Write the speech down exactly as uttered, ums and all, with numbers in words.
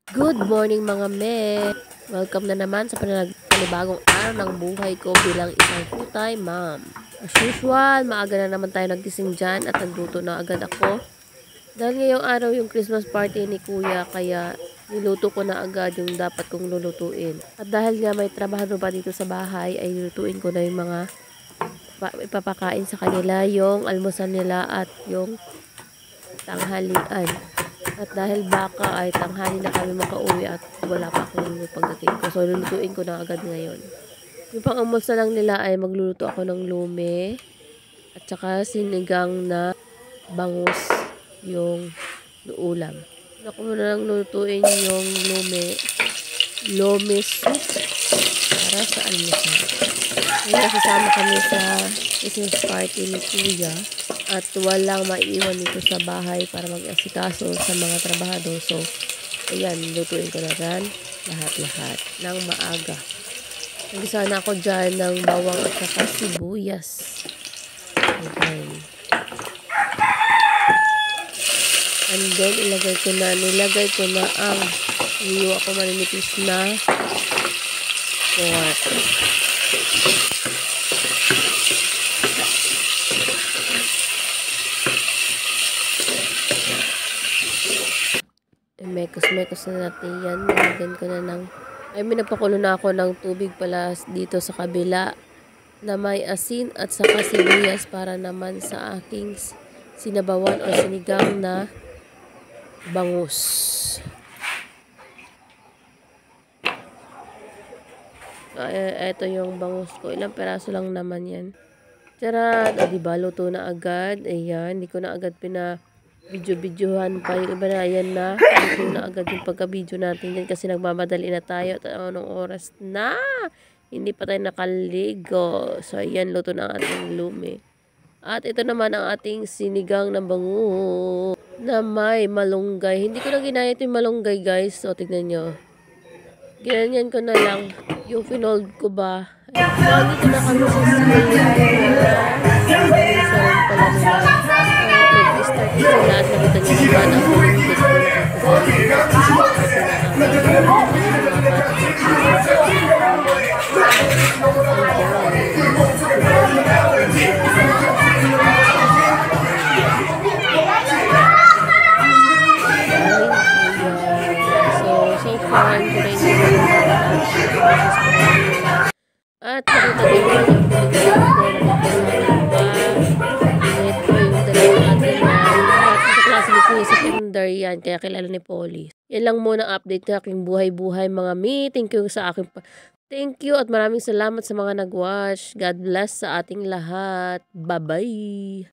Good morning mga me! Welcome na naman sa panag- panibagong araw ng buhay ko bilang isang full-time mom. As usual, maaga na naman tayo nagising dyan at nagluto na agad ako. Dahil ngayong araw yung Christmas party ni kuya, kaya niluto ko na agad yung dapat kong lulutuin. At dahil nga may trabaho pa dito sa bahay, ay lulutuin ko na yung mga ipapakain sa kanila, yung almusal nila at yung tanghalian. At dahil baka ay tanghali na kami makauwi at wala pa akong pagdating ko. So, lulutuin ko na agad ngayon. Yung pang-almusal lang nila ay magluluto ako ng lume at saka sinigang na bangus yung ulam. Ako muna lang lulutuin yung lume, lume soup para sa almusal. Ngayon, sasama kami sa Christmas party ni kuya. At walang maiiwan dito sa bahay para mag-asikaso sa mga trabahador. So, ayan, lutuin ko na rin lahat-lahat ng maaga. Nagisa na ako dyan ng bawang at saka sibuyas. Ayan. And then, ilagay ko na, nilagay ko na ang niyo ako maninipis na pork. Mekos-mekos na natin yan. Nilagyan ko na ng, ay minapakulo na ako ng tubig pala dito sa kabila na may asin at saka sibuyas para naman sa aking sinabawan o sinigang na bangus. Ay, eto yung bangus ko. Ilang peraso lang naman yan. Charad! O, diba? Luto na agad. Ayan. Hindi ko na agad pina video-videohan pa yung iba na. Ayan na. Luto na agad yung pagka-video natin yan kasi nagmamadali na tayo. At anong oras na? Hindi pa tayo nakaligo. So, ayan. Luto na ang ating lume. At ito naman ang ating sinigang na bangus na may malunggay. Hindi ko na ginayat yung malunggay, guys. So, tignan nyo. Ganyan ko na lang. Yung finold ko ba? Lagi ko na kami sa school. Sa rin pala nila. Nag-start ko sila at nakita niyo naman ang malunggay ko. At nakita din ko yung pinigyan ko na ito yung dalawang atin na sa klase ni Kuya Secondar yan, kaya kilala ni Polly. Yan lang muna update na aking buhay-buhay mga mi. Thank you sa aking thank you at maraming salamat sa mga nag-watch. God bless sa ating lahat. Bye-bye!